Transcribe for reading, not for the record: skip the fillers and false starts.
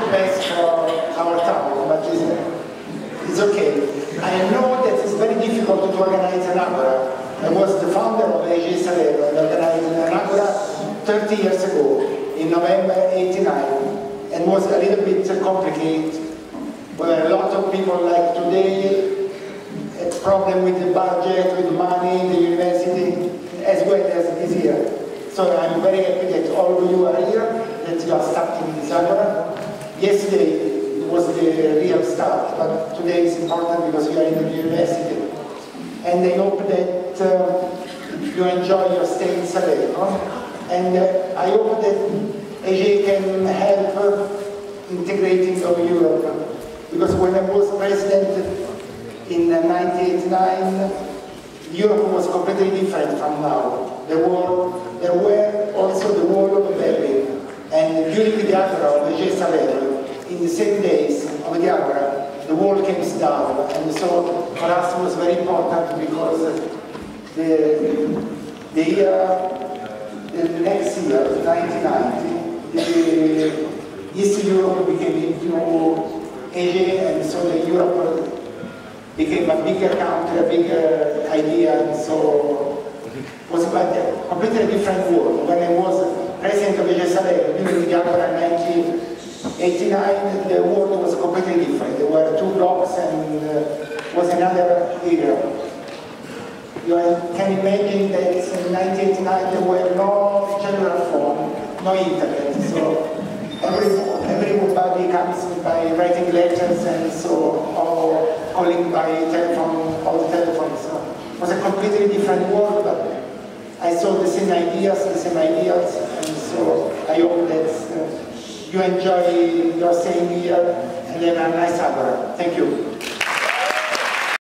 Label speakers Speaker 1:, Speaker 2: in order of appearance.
Speaker 1: best for our town, but it's okay. I know that it's very difficult to organize an Agora. I was the founder of AEGEE-Salerno and organized an Agora 30 years ago, in November '89, and was a little bit complicated, where a lot of people like today, a problem with the budget, with money, the university, as well as this year. So I'm very happy that all of you are here, that you are starting this Agora. Yesterday was the real start, but today is important because you are in the university. And I hope that you enjoy your stay in Salerno. And I hope that AEGEE can help integrating of Europe. Because when I was president in 1989, Europe was completely different from now. There were also the wall of Berlin. And during the Agora of AEGEE-Salerno, in the same days of the Agora, the wall came down. And so for us it was very important because the next year, 1990, East Europe became into AEGEE, and so the Europe became a bigger country, a bigger idea, and so it was like a completely different world. When I was president of AEGEE-Salerno during the Agora 1989, the world was completely different. There were two blocks and was another era. You can imagine that in 1989 there were no cellular phone, no internet, so everybody comes by writing letters and so, or calling by telephone, all the telephones. So it was a completely different world, but I saw the same ideas, and so I hope that you enjoy your staying here and have a nice Agora. Thank you.